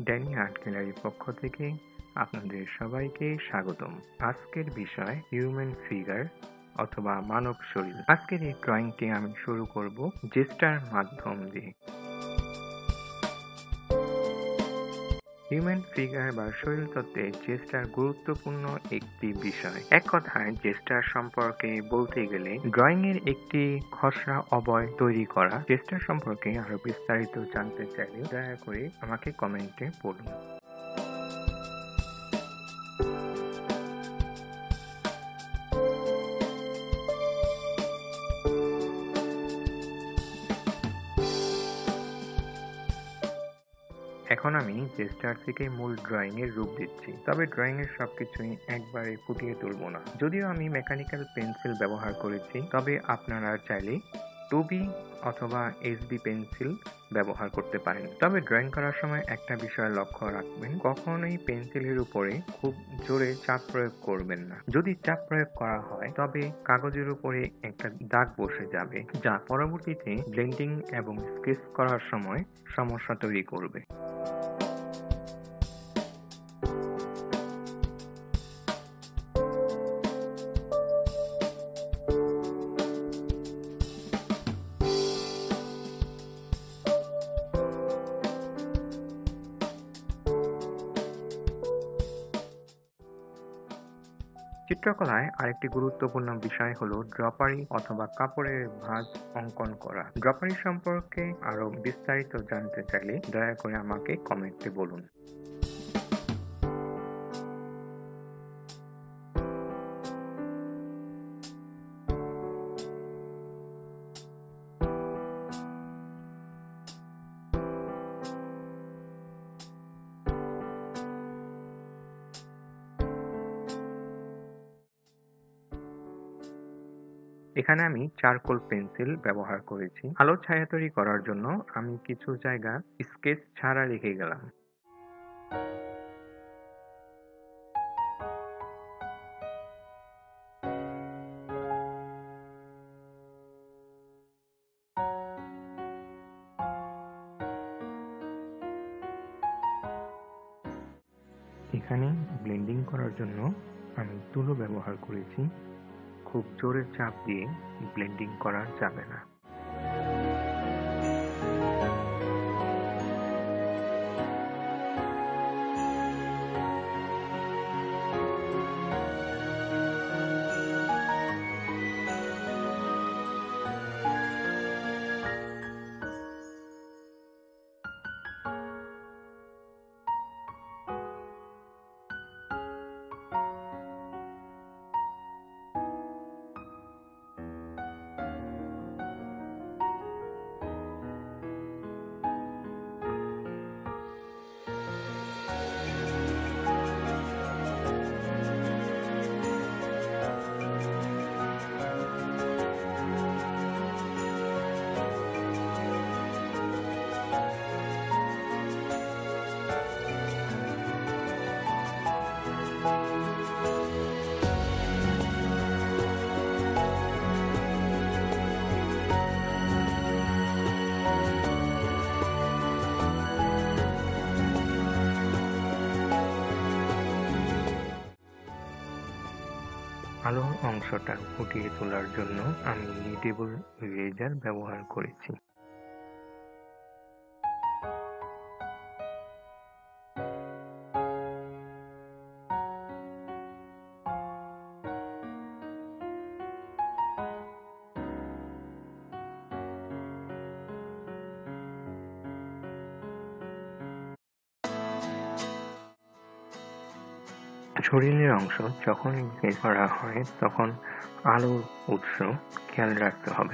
Danny art গ্যালারির পক্ষ থেকে আপনাদের সবাইকে স্বাগতম। আজকের বিষয় হিউম্যান ফিগার অথবা মানব শরীর। আজকের এই ড্রয়িংটি আমি শুরু করব জেস্টার মাধ্যম দিয়ে। হিউম্যান ফিগার বা শরীরতত্ত্বে জেস্টার গুরুত্বপূর্ণ একটি বিষয়। এক কথায় জেস্টার সম্পর্কে বলতে গেলে ড্রয়িং এর একটি খসড়া অবয়ব তৈরি করা। জেস্টার সম্পর্কে আরো বিস্তারিত জানতে চাইলে দয়া করে আমাকে কমেন্টে বলুন। এখন আমি জেস্টার থেকে মূল ড্রয়িং এর রূপ দিচ্ছি, তবে ড্রয়িং এর সবকিছুই একবারে ফুটিয়ে তুলব না। যদিও আমি মেকানিক্যাল পেন্সিল ব্যবহার করেছি, তবে আপনারা চাইলে 2B অথবা HB পেন্সিল ব্যবহার করতে পারেন। তবে ড্রয়িং করার সময় একটা বিষয় লক্ষ্য রাখবেন, কখনোই পেন্সিলের উপরে খুব জোরে চাপ প্রয়োগ করবেন না। যদি চাপ প্রয়োগ করা হয় তবে কাগজের উপরে একটা দাগ বসে যাবে, যা পরবর্তীতে ব্লেন্ডিং এবং স্কেচ করার সময় সমস্যা তৈরি করবে। চিত্রকলায় আরেকটি গুরুত্বপূর্ণ বিষয় হলো ড্রপারি অথবা কাপড়ের ভাঁজ অঙ্কন করা। ড্রপারি সম্পর্কে আরো বিস্তারিত জানতে চাইলে দয়া করে আমাকে কমেন্টে বলুন। এখানে আমি চারকোল পেন্সিল ব্যবহার করেছি। আলো ছায়া তৈরি করার জন্য আমি কিছু জায়গা স্কেচ ছাড়া রেখে গেলাম। এখানে ব্লেন্ডিং করার জন্য আমি তুলো ব্যবহার করেছি। খুব জোরে চাপ দিয়ে ব্লেন্ডিং করা যাবে না। আলোর অংশটা ফুটিয়ে তোলার জন্য আমি নিউটেবল ইরেজার ব্যবহার করেছি। শরীরের অংশ যখন স্কেচ করা হয় তখন আলোর উৎস খেয়াল রাখতে হবে।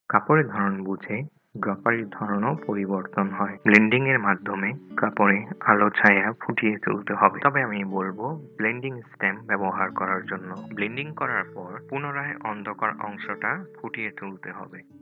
কাপড়ের ধরন বুঝে ড্রপারের ধরনও পরিবর্তন হয়। ব্লেন্ডিং এর মাধ্যমে কাপড়ে আলো ছায়া ফুটিয়ে তুলতে হবে। তবে আমি বলবো ব্লেন্ডিং স্টেম ব্যবহার করার জন্য। ব্লেন্ডিং করার পর পুনরায় অন্ধকার অংশটা ফুটিয়ে তুলতে হবে।